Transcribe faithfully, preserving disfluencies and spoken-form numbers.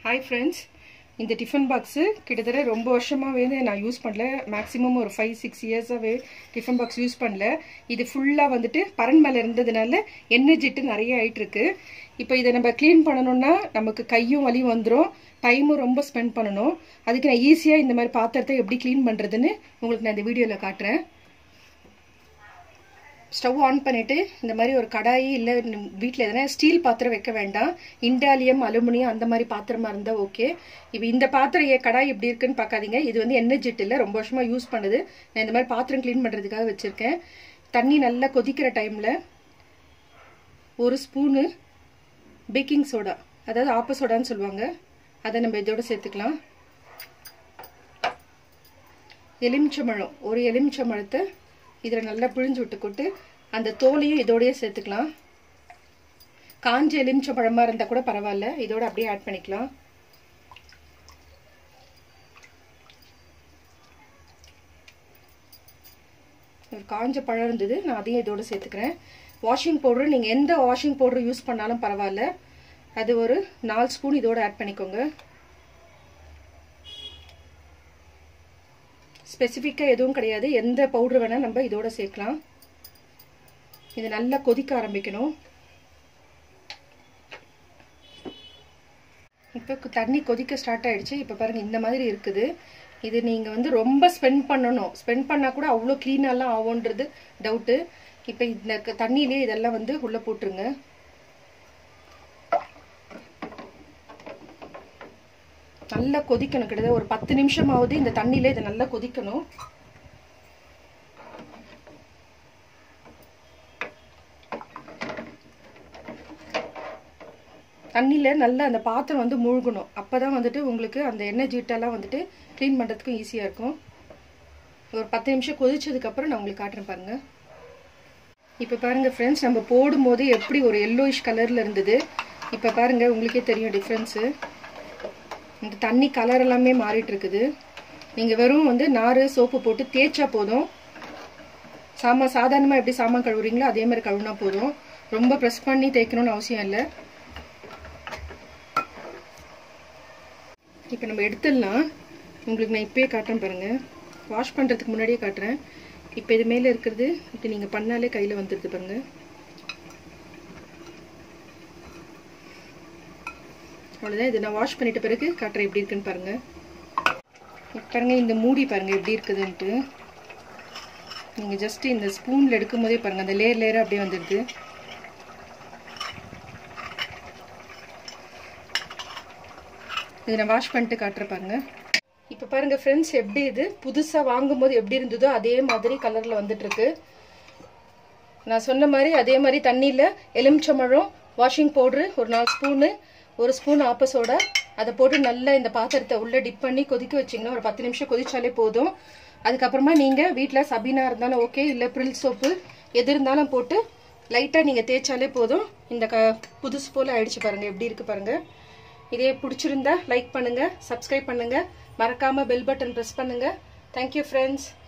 Hi friends, இந்த tiffin box கிட்டத்தட்ட ரொம்ப வருஷமாவே நான் யூஸ் பண்ணல. மேக்ஸिमम ஒரு five six இயர்ஸ் ஆவே டிஃபன் பாக்ஸ் யூஸ் பண்ணல. இது ஃபுல்லா வந்துட்டு பரன் மேல இருந்ததனால எண்ணெய் ஜிட்டு நிறைய ஆயிட்டு இருக்கு. இப்போ இத நம்ம க்ளீன் பண்ணனும்னா நமக்கு கையும் வலி வந்துரும், டைமும் ரொம்ப ஸ்பெண்ட் பண்ணனும். அதுக்கு நான் ஈஸியா இந்த மாதிரி பாத்திரத்தை எப்படி க்ளீன் பண்றதுன்னு உங்களுக்கு நான் இந்த வீடியோல காட்டுறேன். ஸ்டவ் ஆன் பண்ணிட்டு இந்த மாதிரி ஒரு கடாய் இல்ல வீட்ல எதனா ஸ்டீல் பாத்திரம் வைக்க வேண்டாம். இண்டாலியம் அலுமினியம் அந்த மாதிரி பாத்திரமா இருந்தா ஓகே. இப்போ இந்த பாத்திரம் கடாய் எப்படி இருக்குன்னு பார்க்காதீங்க. இது வந்து எண்ணெய் ஜெட் இல்ல, ரொம்ப வருஷமா யூஸ் பண்ணது. நான் இந்த மாதிரி பாத்திரம் க்ளீன் பண்றதுக்காக வச்சிருக்கேன். தண்ணி நல்லா கொதிக்கிற டைம்ல ஒரு ஸ்பூன் பேக்கிங் சோடா, அதாவது ஆப்ப சோடான்னு சொல்லுவாங்க, அதை நம்ம இதோட சேர்த்துக்கலாம். எலுமிச்சம்பழம், ஒரு எலுமிச்சம்பழத்தை இதில் நல்லா பிழிஞ்சு விட்டு கொட்டு அந்த தோலையும் இதோடய சேர்த்துக்கலாம். காஞ்ச எலுமிச்சம்பழமா இருந்தா கூட பரவாயில்ல, இதோட அப்படியே ஆட் பண்ணிக்கலாம். ஒரு காஞ்ச பழம் இருந்தது, நான் அதையும் இதோட சேர்த்துக்கிறேன். வாஷிங் பவுடர் நீங்க எந்த வாஷிங் பவுடர் யூஸ் பண்ணாலும் பரவாயில்ல, அது ஒரு நாலு ஸ்பூன் இதோட ஆட் பண்ணிக்கோங்க. ஸ்பெசிஃபிக்கா எதுவும் கிடையாது, எந்த பவுடர் வேணா நம்ம இதோட சேர்க்கலாம். இது நல்லா கொதிக்க ஆரம்பிக்கணும். இப்போ தண்ணி கொதிக்க ஸ்டார்ட் ஆயிடுச்சு. இப்போ பாருங்க இந்த மாதிரி இருக்குது. இது நீங்க வந்து ரொம்ப ஸ்பெண்ட் பண்ணணும், ஸ்பெண்ட் பண்ணா கூட அவ்வளோ கிளீனாலாம் ஆகும்ன்றது டவுட்டு. இப்போ இந்த தண்ணியிலே இதெல்லாம் வந்து உள்ள போட்டுருங்க. நல்லா கொதிக்கணும், கிட்டத்தட்ட ஒரு பத்து நிமிஷமாவது இந்த தண்ணியில இதை நல்லா கொதிக்கணும். தண்ணியில நல்லா அந்த பாத்திரம் வந்து மூழ்கணும். அப்பதான் வந்துட்டு உங்களுக்கு அந்த எண்ணெய் ஜீட்டெல்லாம் வந்துட்டு கிளீன் பண்றதுக்கும் ஈஸியா இருக்கும். ஒரு பத்து நிமிஷம் கொதிச்சதுக்கு அப்புறம் நான் உங்களுக்கு காட்டுறேன் பாருங்க. இப்ப பாருங்க ஃப்ரெண்ட்ஸ், நம்ம போடும் போது எப்படி ஒரு எல்லோயிஷ் கலர்ல இருந்தது. இப்ப பாருங்க உங்களுக்கே தெரியும் டிஃபரன்ஸ். இந்த தண்ணி கலர் எல்லாமே மாறிட்டு இருக்குது. நீங்க வெறும் வந்து நாறு சோப்பு போட்டு தேய்ச்சா போதும். சாமான் சாதாரணமா எப்படி சாமான் கழுவுறீங்களோ அதே மாதிரி கழுவுனா போதும். ரொம்ப ப்ரெஸ் பண்ணி தேய்க்கணும்னு அவசியம் இல்லை. இப்போ நம்ம எடுத்துடலாம். உங்களுக்கு நான் இப்பயே காட்டுறேன் பாருங்க, வாஷ் பண்றதுக்கு முன்னாடியே காட்டுறேன். இப்போ இது மேல இருக்கிறது இப்போ நீங்க பண்ணாலே கையில வந்துடுது பாருங்க. அவ்வளோதான். இதை நான் வாஷ் பண்ணிட்ட பிறகு காட்டுறேன் எப்படி இருக்குன்னு பாருங்க. பாருங்க இந்த மூடி பாருங்க எப்படி இருக்குதுன்ட்டு. நீங்க ஜஸ்ட் இந்த ஸ்பூன்ல எடுக்கும் போதே பாருங்க அந்த லேயர் லேயரா அப்படியே வந்துடுது. இதை நான் வாஷ் பண்ணிட்டு காட்டுறேன் பாருங்க. இப்போ பாருங்க ஃப்ரெண்ட்ஸ், எப்படி இது புதுசா வாங்கும் போது எப்படி இருந்ததோ அதே மாதிரி கலர்ல வந்துட்டு இருக்கு. நான் சொன்ன மாதிரி அதே மாதிரி தண்ணியில எலுமிச்சம்பழம், வாஷிங் பவுடரு ஒரு நாலு ஸ்பூனு, ஒரு ஸ்பூன் ஆப்ப சோடா, அதை போட்டு நல்லா இந்த பாத்திரத்தை உள்ள டிப் பண்ணி கொதிக்க வச்சிங்கன்னா ஒரு பத்து நிமிஷம் கொதிச்சாலே போதும். அதுக்கப்புறமா நீங்க வீட்டில் சபீனா இருந்தாலும் ஓகே, இல்லை பிரில் சோப்பு எது இருந்தாலும் போட்டு லைட்டாக நீங்கள் தேய்ச்சாலே போதும். இந்த க புதுசு போல் ஆயிடுச்சு பாருங்க, எப்படி இருக்கு பாருங்க. இதே பிடிச்சிருந்தா லைக் பண்ணுங்க, சப்ஸ்கிரைப் பண்ணுங்க, மறக்காம பெல் பட்டன் ப்ரெஸ் பண்ணுங்க. Thank you friends.